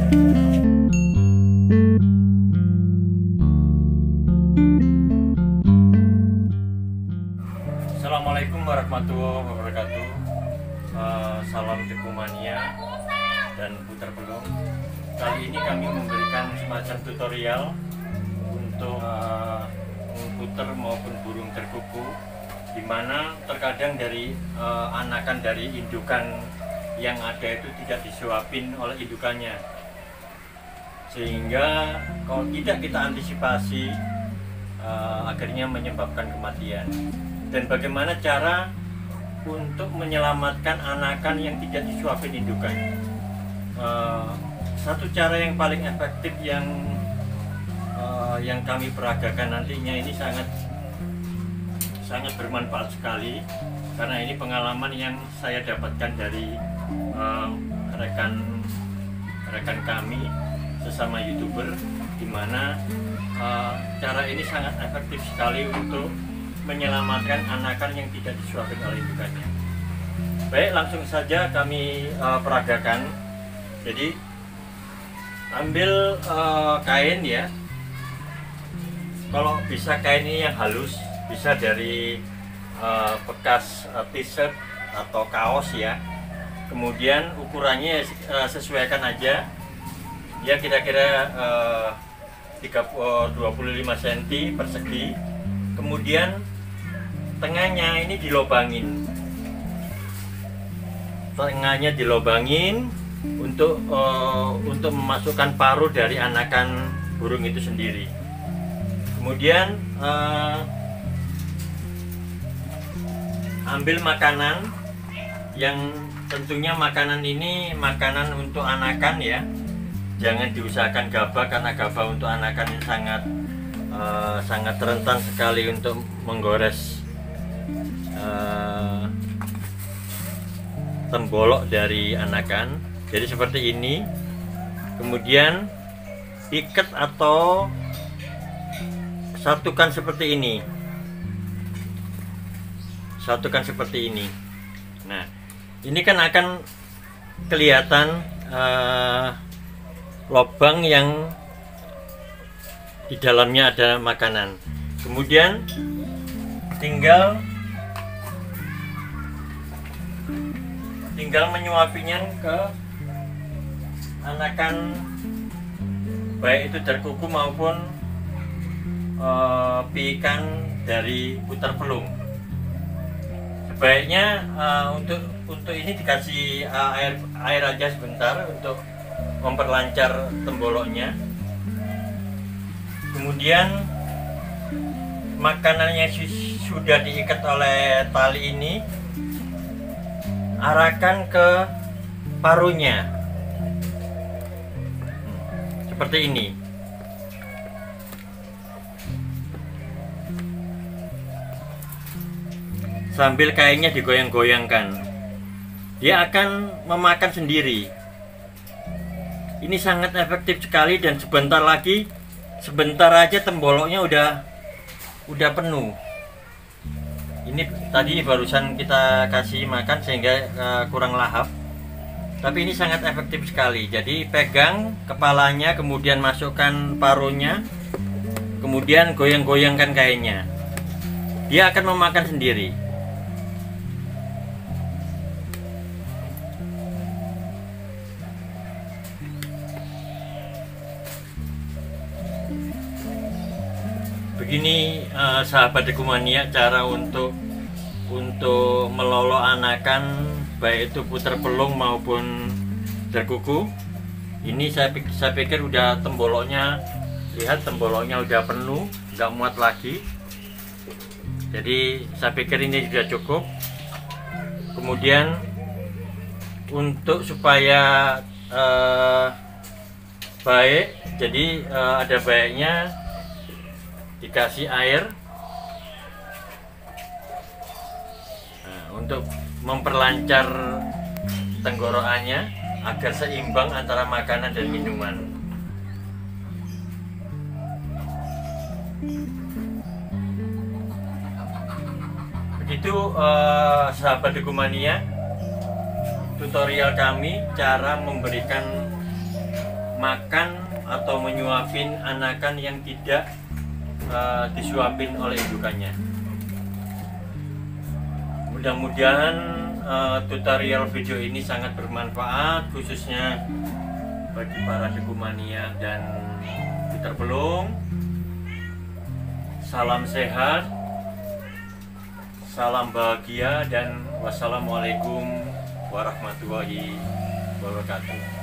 Assalamualaikum warahmatullahi wabarakatuh. Salam Dekumania dan putar pelung. Kali ini kami memberikan semacam tutorial untuk puter maupun burung terkuku, di mana terkadang dari anakan dari indukan yang ada itu tidak disuapin oleh indukannya, sehingga kalau tidak kita antisipasi akhirnya menyebabkan kematian. Dan bagaimana cara untuk menyelamatkan anakan yang tidak disuapin indukan? Satu cara yang paling efektif yang kami peragakan nantinya ini sangat bermanfaat sekali, karena ini pengalaman yang saya dapatkan dari rekan kami sesama YouTuber, di mana cara ini sangat efektif sekali untuk menyelamatkan anakan yang tidak disuapin oleh indukannya. Baik, langsung saja kami peragakan. Jadi ambil kain ya, kalau bisa kain ini yang halus, bisa dari bekas t-shirt atau kaos ya. Kemudian ukurannya sesuaikan aja ya, kira-kira 25 cm persegi. Kemudian tengahnya ini dilobangin, untuk memasukkan paruh dari anakan burung itu sendiri. Kemudian ambil makanan, yang tentunya makanan ini makanan untuk anakan ya. Jangan diusahakan gabah, karena gabah untuk anakan ini sangat rentan sekali untuk menggores tembolok dari anakan. Jadi seperti ini. Kemudian ikat atau satukan seperti ini. Nah, ini kan akan kelihatan lubang yang di dalamnya ada makanan. Kemudian tinggal menyuapinya ke anakan, baik itu terkuku maupun piikan dari putar pelung. Sebaiknya untuk ini dikasih air aja sebentar untuk memperlancar temboloknya. Kemudian makanannya sudah diikat oleh tali ini, arahkan ke paruhnya seperti ini. Sambil kainnya digoyang-goyangkan, dia akan memakan sendiri. Ini sangat efektif sekali, dan sebentar aja temboloknya udah penuh. Ini tadi barusan kita kasih makan sehingga kurang lahap, tapi ini sangat efektif sekali. Jadi pegang kepalanya, kemudian masukkan paruhnya, kemudian goyang-goyangkan kainnya, dia akan memakan sendiri. Begini sahabat Dekumania, cara untuk melolo anakan, baik itu putar pelung maupun terkuku. Ini saya pikir udah temboloknya, lihat temboloknya udah penuh, nggak muat lagi. Jadi saya pikir ini sudah cukup. Kemudian untuk supaya baik, jadi ada baiknya dikasih air untuk memperlancar tenggorokannya agar seimbang antara makanan dan minuman. Begitu sahabat Dekumania, tutorial kami cara memberikan makan atau menyuapin anakan yang tidak disuapin oleh indukannya. Mudah-mudahan tutorial video ini sangat bermanfaat, khususnya bagi para dekumania dan Peter Belung. Salam sehat, salam bahagia, dan wassalamualaikum warahmatullahi wabarakatuh.